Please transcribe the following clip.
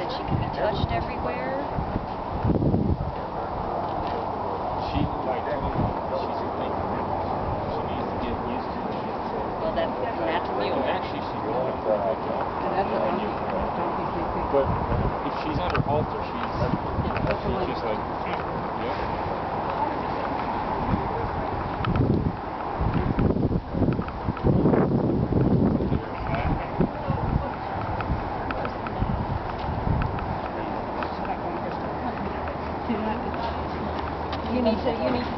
that she can be touched everywhere? She like she's like she needs to get used to it. Well, that's new. And actually, she's doing a pretty good job. But if she's under halter, she's just like, yep. You need to